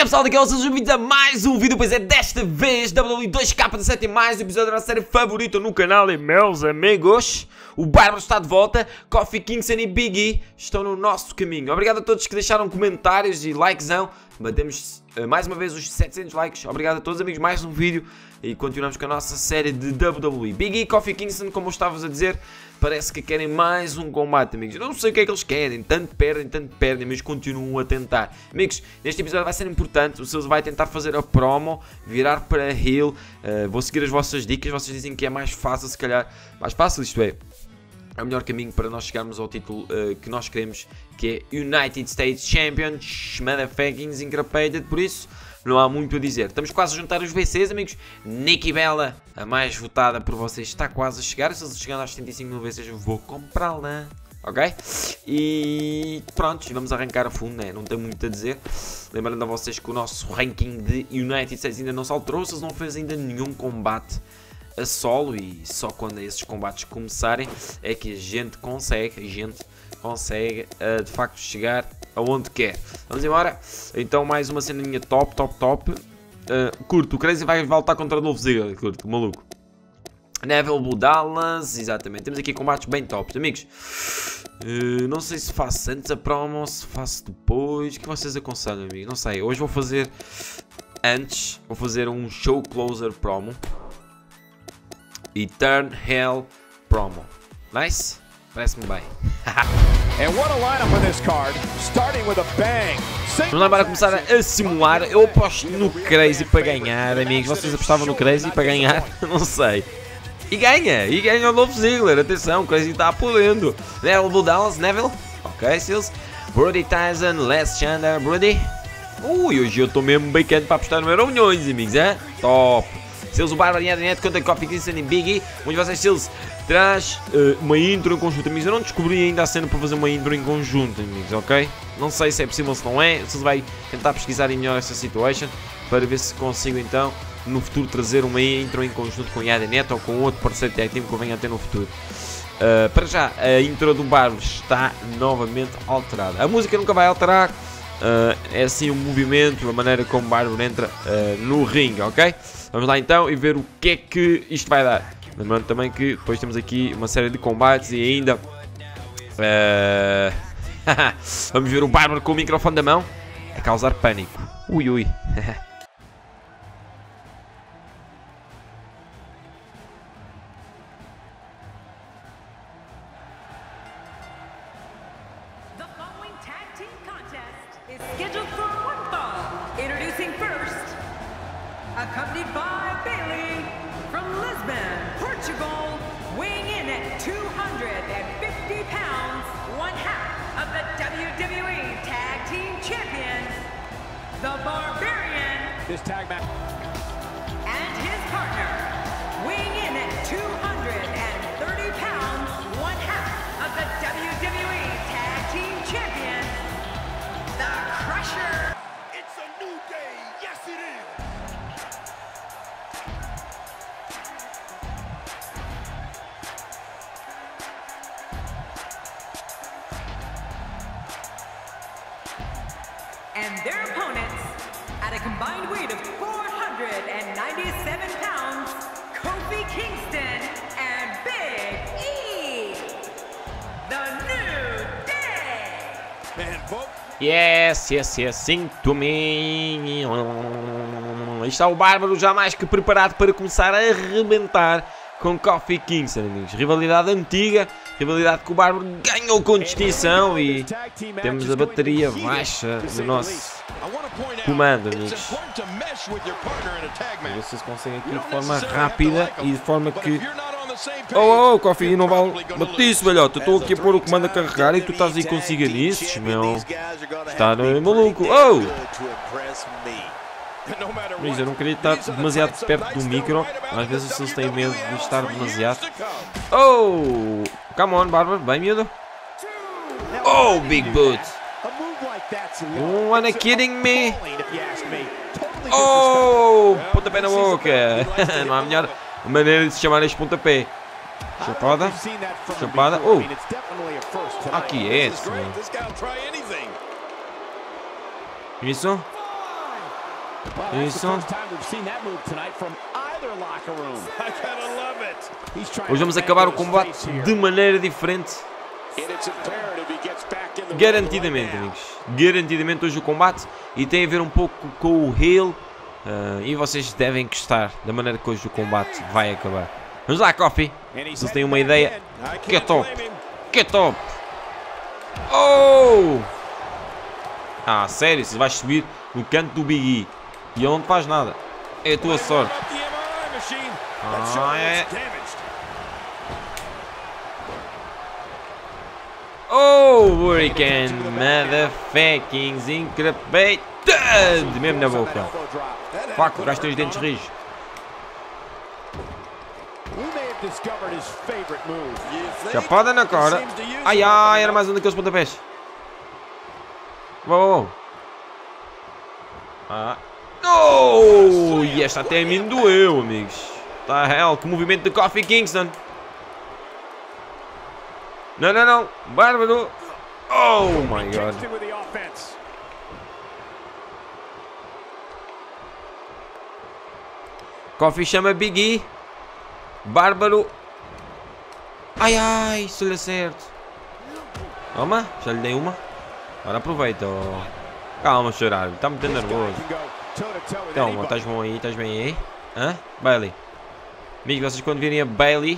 pessoal, daqui sejam bem-vindos a mais um vídeo, pois é, desta vez WWE 2K17 mais um episódio da nossa série favorita no canal. E meus amigos, o Bárbaro está de volta, Kofi Kingston e Big E estão no nosso caminho. Obrigado a todos que deixaram comentários e likezão, batemos mais uma vez os 700 likes. Obrigado a todos, amigos, mais um vídeo e continuamos com a nossa série de WWE. Big E e Kofi Kingston, como eu estava a dizer, parece que querem mais um combate, amigos. Eu não sei o que é que eles querem, tanto perdem, mas continuam a tentar. Amigos, neste episódio vai ser importante, o Sills vai tentar fazer a promo, virar para heel. Vou seguir as vossas dicas, vocês dizem que é mais fácil, se calhar, mais fácil, isto é o melhor caminho para nós chegarmos ao título que nós queremos, que é United States Champion, motherfucking increpated, por isso não há muito a dizer. Estamos quase a juntar os VCs, amigos. Nikki Bella, a mais votada por vocês, está quase a chegar. Se eles chegarem aos 75 mil VCs, eu vou comprá-la. Ok? E pronto, vamos arrancar a fundo, né? Não tem muito a dizer. Lembrando a vocês que o nosso ranking de United States ainda não se alterou. Se eles não fez ainda nenhum combate a solo, e só quando esses combates começarem é que a gente consegue de facto chegar aonde quer. Vamos embora. Então mais uma ceninha top. Curto, o Crazy vai voltar contra o Dolph Ziggler, curto, maluco. Neville, Blue Dallas, exatamente. Temos aqui combates bem tops, amigos. Não sei se faço antes a promo, se faço depois. O que vocês aconselham, amigos? Não sei, hoje vou fazer antes, vou fazer um show closer promo e turn hell promo. Nice? Parece-me bem. And what a lineup on this card, starting with a bang. Vamos lá para começar a simular. Eu aposto no Crazy para ganhar, amigos. Vocês apostavam no Crazy para ganhar? Não sei. E ganha o Dolph Ziggler. Atenção, o Crazy está apurando. Neville, Blue Dallas, Neville. Ok, Sills. Brody Tyson, Les Chandler, Brody. Hoje eu estou mesmo bacana para apostar no Euro Milhões, amigos, é? Top. Sills, o Bárbaro e a Net contra Kofi Kingston e Big E. Um de vocês, Sills, traz uma intro em conjunto, amigos. Eu não descobri ainda a cena para fazer uma intro em conjunto, amigos, ok? Não sei se é possível, se não é. Sills vai tentar pesquisar melhor essa situation para ver se consigo então no futuro trazer uma intro em conjunto com a Net ou com outro parceiro tag team que eu venha a ter no futuro. Para já, a intro do Bárbaro está novamente alterada. A música nunca vai alterar. É assim o movimento, a maneira como o Bárbaro entra no ringue, ok? Vamos lá então e ver o que é que isto vai dar. Lembrando também que depois temos aqui uma série de combates e ainda vamos ver o Bárbaro com o microfone da mão a causar pânico. Ui. Accompanied by Bayley from Lisbon, Portugal, weighing in at 250 pounds, one half of the WWE Tag Team Champions, the Barbarian. This tag match. And his partner, weighing in at 230 pounds, one half of the WWE Tag Team Champions, the Crusher. It's a new day, yes it is. And their opponents, at a combined weight of 497 pounds, Kofi Kingston and Big E, the New Day. Man, vote. Yes, sinto-me. Aí está o Bárbaro já mais que preparado para começar a arrebentar com Kofi Kingston, amigos. Rivalidade antiga, rivalidade que o Bárbaro ganhou com distinção e temos a bateria baixa do nosso comando, amigos. Ver se vocês conseguem aqui de forma rápida e de forma que... Oh, Kofi, não vale batice, velhote. Eu estou aqui a pôr o comando a carregar e tu estás aí com ciganices, meu. Está maluco. Oh! Mas eu não queria estar demasiado perto do micro. Às vezes eles têm medo de estar demasiado. Oh! Come on, Bárbaro. Bem, miúdo. Oh, big boot. Wanna kidding me? Oh! Pontapé na boca. Não há melhor maneira de se chamar este pontapé. Chapada. Oh! Aqui é esse. Isso. Isso. Hoje vamos acabar o combate de maneira diferente. Garantidamente, amigos. Garantidamente hoje o combate. E tem a ver um pouco com o heel. E vocês devem gostar da maneira que hoje o combate vai acabar. Vamos lá, Coffee. Vocês têm uma ideia. Que é top. Que é top. Oh! Ah, sério? Você vai subir no canto do Big E. E ele não faz nada. É a tua sorte. Ah, é. Oh, Hurricane. Motherfucking increpated. Mesmo na boca. Fuck, o gajo tem os dentes rijos. Chapada na cara. Ai, ai, era mais um daqueles pontapés. Uou. Ah. Oh! E esta até a mim doeu, amigos. Tá hell, que movimento de Kofi Kingston. Não, não, não. Bárbaro. Oh my god. Kofi chama Big E. Bárbaro. Ai, ai, se lhe acerto. Toma, já lhe dei uma. Agora aproveita. Oh. Calma, chorar. Está muito nervoso. Calma, estás bom aí, estás bem aí? Hã? Bailey. Amigos, vocês quando virem a Bailey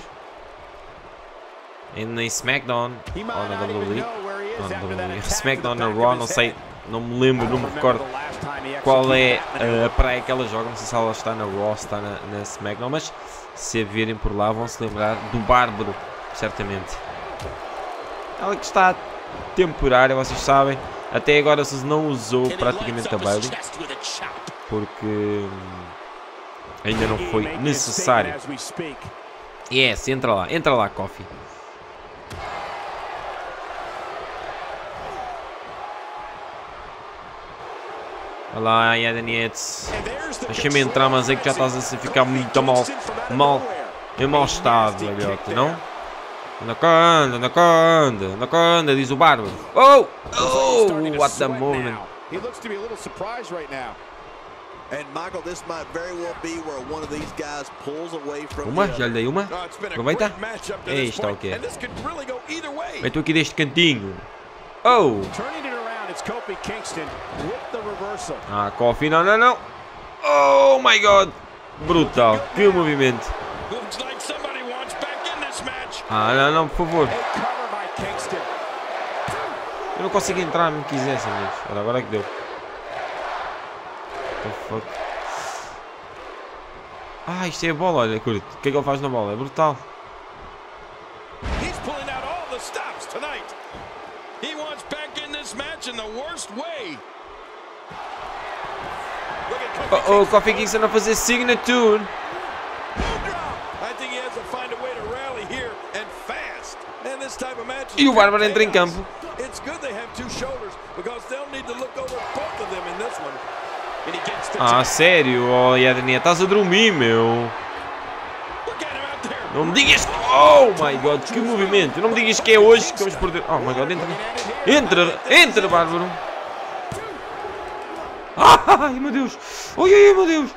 em SmackDown ou na WWE, SmackDown na Raw, não sei, não me lembro, não me recordo qual é a praia que ela joga, não sei se ela está na Raw, se está na SmackDown, mas se a virem por lá vão se lembrar do Bárbaro, certamente. Ela que está temporária, vocês sabem, até agora se não usou praticamente a Bailey, porque ainda não foi necessário. Yes, entra lá, Coffee. Olha lá, Yadenietes. Deixa-me entrar, mas é que já estás a ficar muito em mau estado, velhote, não? Anaconda, diz o Bárbaro. Oh! Oh! What the movement. Uma? Já lhe dei uma? Aproveita. Isto é o que é. Vem tu aqui deste cantinho. Oh! Ah, Kofi, não, não, não. Oh my god. Brutal. Que movimento. Ah, não, não, por favor. Eu não consigo entrar, não quisesse, amigos. Agora é que deu. What the fuck? Ah, isto é a bola, olha, curto. O que é que ele faz na bola? É brutal. Oh, Kofi Kingston a fazer signature. E o Bárbaro entra em campo. Ah, sério? Oh, Yadnia, estás a dormir, meu. Não me digas... Oh, my God, que movimento. Não me digas que é hoje que vamos perder... Oh, my God, entra, Bárbaro. Ai, meu Deus. Ai, meu Deus.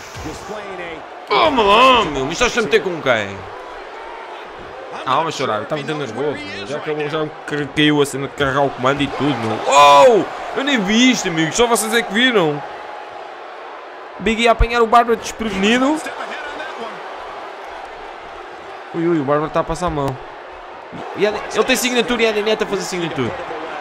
Calma lá, meu. Me estás a meter com quem? Ah, mas chorar, estava muito nervoso, meu. Já caiu a cena de carregar o comando e tudo, meu. Oh! Eu nem vi isto, amigos, só vocês é que viram. Big E a apanhar o Bárbaro desprevenido. Ui, o Bárbaro está a passar a mão. Ele tem signature e a Dineta a fazer signature.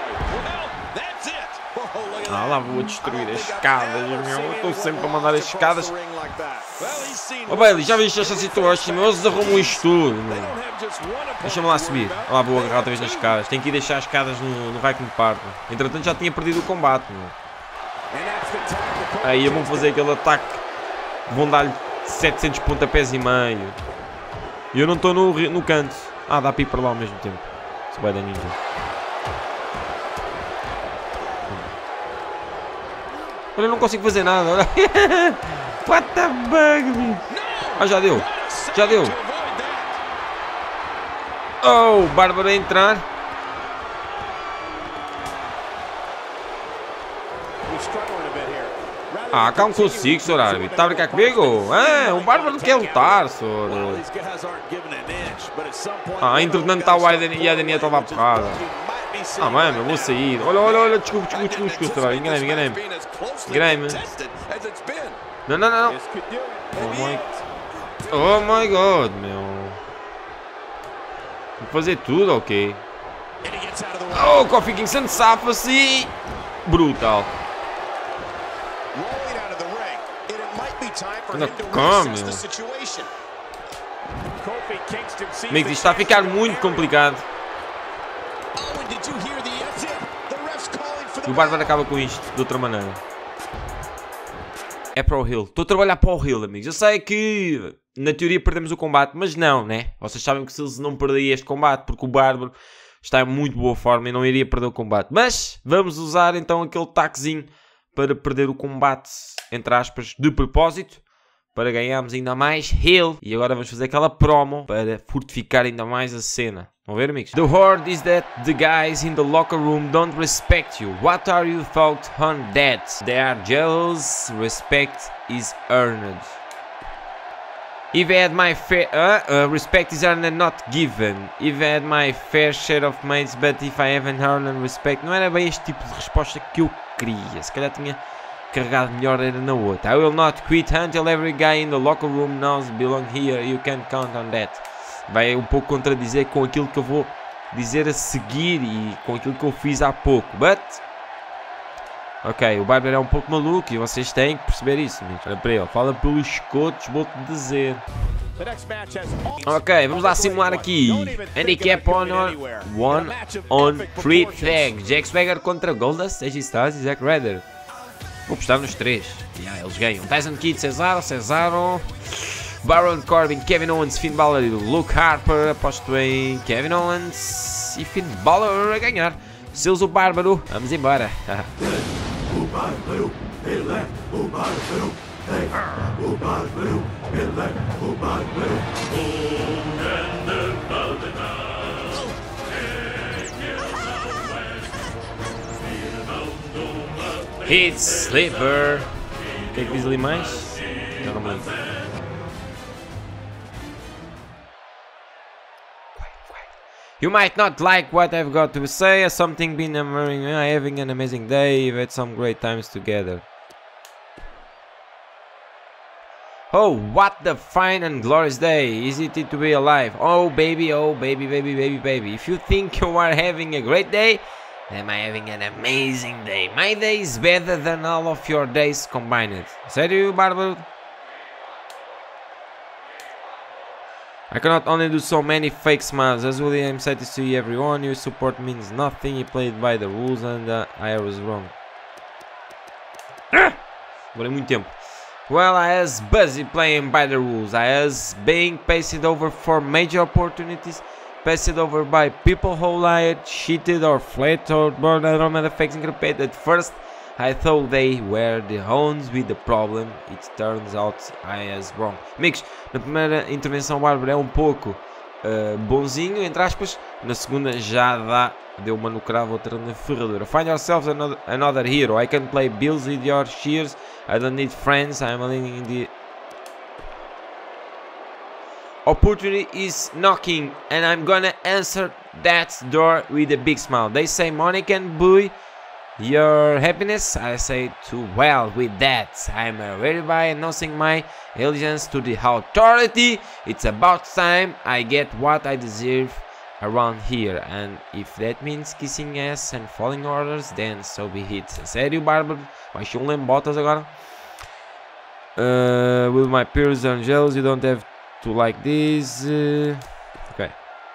Ah, lá vou destruir as escadas, meu. Estou sempre a mandar as escadas. Oh, Bailey, já viste esta situação, meu? Eles arrumam isto tudo, meu. Deixa-me lá subir. Lá vou agarrar outra vez nas escadas. Tenho que ir deixar as escadas no vai que me parto. Entretanto, já tinha perdido o combate, meu. Aí vão fazer aquele ataque. Vão dar-lhe 700 pontapés e meio. E eu não estou no canto. Ah, dá para ir para lá ao mesmo tempo. Se vai dar ninja. Olha, eu não consigo fazer nada. Olha. What the bug? Ah, já deu. Já deu. Oh, Bárbaro a entrar. Ah, calma consigo, senhor árbitro. Está a brincar comigo? Ah, o Bárbaro quer lutar, senhor. Ah, entretanto está o Aiden e a Daniela estava a porrada. Ah, mano, eu vou sair. Olha, olha, olha. Desculpa, enganei-me. Enganei-me. Não, não, não. Oh my God, meu. Vou fazer tudo, ok. Oh, Kofi Kingston safa-se. Brutal. Anda cá, meu. Amigos, isto está a ficar muito complicado. E o Bárbaro acaba com isto de outra maneira. É para o Hill. Estou a trabalhar para o Hill, amigos. Eu sei que na teoria perdemos o combate, mas não, né? Vocês sabem que se eles não perderem este combate, porque o Bárbaro está em muito boa forma e não iria perder o combate. Mas vamos usar então aquele taquezinho para perder o combate, entre aspas, de propósito, para ganharmos ainda mais Hill. E agora vamos fazer aquela promo para fortificar ainda mais a cena. Vão ver, amigos? The word is that the guys in the locker room don't respect you. What are your thoughts on that? They are jealous. Respect is earned. If I had my fair... respect is earned and not given. If I had my fair share of mates, but if I haven't earned respect... Não era bem este tipo de resposta que eu queria. Se calhar tinha carregado melhor, era na outra. I will not quit until every guy in the locker room knows belong here. You can count on that. Vai um pouco contradizer com aquilo que eu vou dizer a seguir e com aquilo que eu fiz há pouco. But... Ok, o Bárbaro é um pouco maluco e vocês têm que perceber isso, amigos. Olha para ele, fala pelos escotos, vou-te dizer. Ok, vamos lá simular aqui. Handicap one on 3 tags. Jack Swagger contra Goldust, AJ Styles e Zack Ryder. Vou apostar nos 3. Eles ganham. Tyson Kidd, Cesaro. Baron Corbin, Kevin Owens, Finn Balor e Luke Harper. Aposto em Kevin Owens e Finn Balor a ganhar. Seus o Bárbaro, vamos embora. O Bárbaro, ele é o Bárbaro. O Bárbaro, ele é o Bárbaro. Hit Sleeper. O que é que diz ali mais? Já não me lembro. You might not like what I've got to say, something been having an amazing day, we've had some great times together. Oh, what the fine and glorious day, is it to be alive? Oh baby, baby, baby. If you think you are having a great day, am I having an amazing day? My day is better than all of your days combined. Sério, Bárbaro? I cannot only do so many fake smiles. As William, I'm sad to see everyone. Your support means nothing. You played by the rules and I was wrong. Demorei muito tempo. Well, I was busy playing by the rules. I was being passed over for major opportunities. Passed over by people who lied, cheated or fled or burned on the fakes incomplete. At first, I thought they were the ones with the problem. It turns out I was wrong. Amigos, na primeira intervenção o Bárbaro é um pouco bonzinho, entre aspas. Na segunda já deu uma no cravo, outra na ferradura. Find yourselves another hero. I can play bills with your cheers. I don't need friends. I'm living in the... Opportunity is knocking and I'm gonna answer that door with a big smile. They say money can buy your happiness. I say to well with that. I'm ready by announcing my allegiance to the authority. It's about time I get what I deserve around here. And if that means kissing ass and following orders, then so be it. Sério, Bárbaro? Baixou lembotas agora. With my peers and jealous, you don't have to like this. Okay.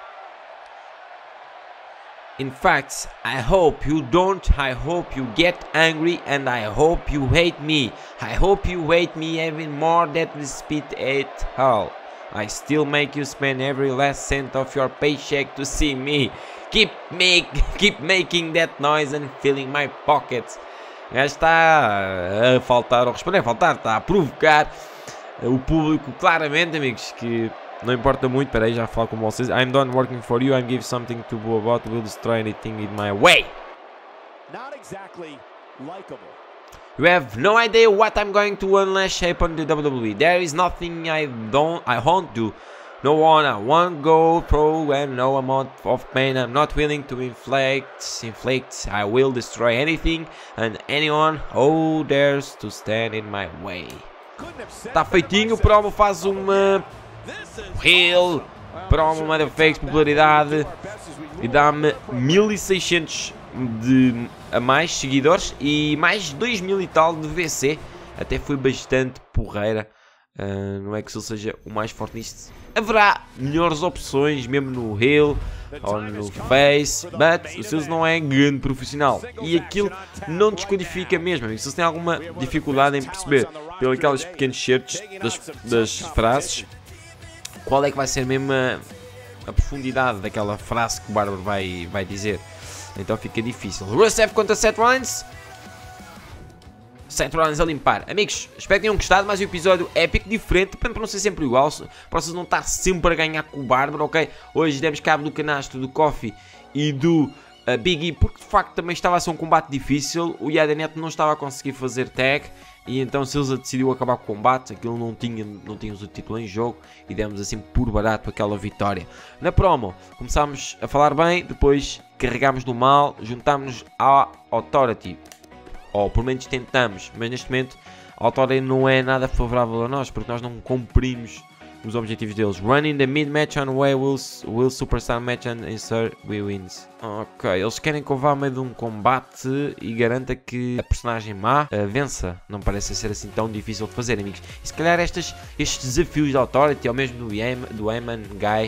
In fact, I hope you don't. I hope you get angry and I hope you hate me. I hope you hate me even more than we spit at all. I still make you spend every last cent of your paycheck to see me. Keep making that noise and filling my pockets. Já está a faltar, ou responder a faltar, está a provocar o público claramente, amigos, que não importa muito. Espera aí, já falo com vocês. I'm done working for you. I'm give something to go about. Will destroy anything in my way. Not exactly likable. You have no idea what I'm going to unleash upon the WWE. There is nothing I won't do. No one I won't go through, and no amount of pain I'm not willing to inflict. I will destroy anything and anyone who dares to stand in my way. Tá feitinho, o promo faz uma heel, promo uma fake popularidade e dá-me 1600 a mais seguidores e mais 2000 e tal de VC. Até foi bastante porreira. Não é que se ele seja o mais forte nisto. Haverá melhores opções, mesmo no heel ou no face, mas o Seals não é grande profissional. E aquilo não descodifica mesmo. Se você tem alguma dificuldade em perceber, pelos aqueles pequenos certos das frases, qual é que vai ser mesmo a profundidade daquela frase que o Bárbaro vai dizer. Então fica difícil. Rusev contra Seth Rollins. Seth Rollins a limpar. Amigos, espero que tenham gostado. Mais um episódio épico, diferente, para não ser sempre igual, para vocês não estar sempre a ganhar com o Bárbaro, ok? Hoje demos cabo do canastro do Kofi e do Big E, porque de facto também estava a ser um combate difícil. O Yadenet não estava a conseguir fazer tag e então Silza decidiu acabar com o combate. Aquilo não tínhamos o título em jogo e demos assim por barato aquela vitória. Na promo começámos a falar bem, depois carregámos do mal, juntámos-nos à Authority. Ou pelo menos tentamos, mas neste momento a Authority não é nada favorável a nós, porque nós não cumprimos os objetivos deles. Running the mid-match on way will superstar match and insert we wins. Ok, eles querem que eu vá ao meio de um combate e garanta que a personagem má vença. Não parece ser assim tão difícil de fazer, amigos. E se calhar estes desafios da Authority, ou mesmo do Eamon Guy,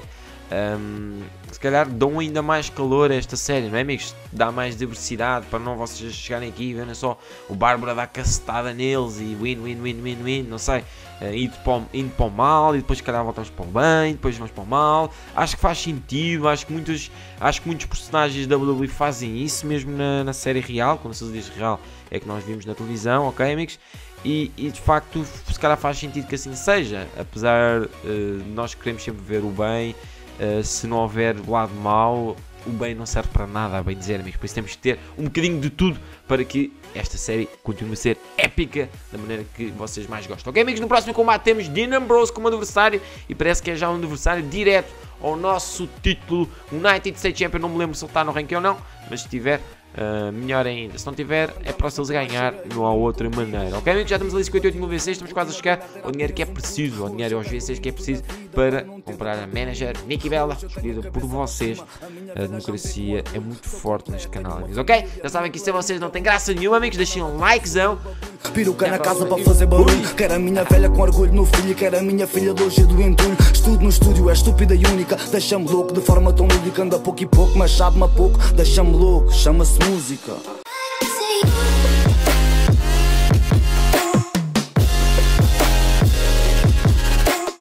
se calhar dão ainda mais calor a esta série, não é, amigos? Dá mais diversidade para não vocês chegarem aqui e verem só o Bárbaro a dar cacetada neles e win, não sei, indo para o mal e depois se calhar voltamos para o bem, depois vamos para o mal. Acho que faz sentido, acho que muitos personagens da WWE fazem isso mesmo na série real. Quando se diz real é que nós vimos na televisão, ok, amigos? E de facto se calhar faz sentido que assim seja, apesar de nós queremos sempre ver o bem. Se não houver o lado mau, o bem não serve para nada, a bem dizer, amigos. Por isso temos que ter um bocadinho de tudo para que esta série continue a ser épica da maneira que vocês mais gostam. Ok, amigos? No próximo combate temos Dean Ambrose como adversário e parece que é já um adversário direto ao nosso título United States Champion. Não me lembro se ele está no ranking ou não, mas se estiver, melhor ainda. Se não tiver, é para eles ganhar, não há outra maneira. Ok, amigos? Já estamos ali 58 mil VCs, estamos quase a chegar ao dinheiro que é preciso, ao dinheiro aos VCs que é preciso para comprar a manager Nikki Bella, escolhida por vocês. A democracia é muito forte neste canal, amigos, ok? Já sabem que isso a vocês não tem graça nenhuma, amigos. Deixem um likezão. Piruca na casa para fazer barulho. Quero a minha velha com orgulho no filho. Quero a minha filha de hoje e do entulho. Estudo no estúdio, é estúpida e única. Deixa-me louco de forma tão lúdica. Anda pouco e pouco, mas sabe-me a pouco. Deixa-me louco, chama-se música.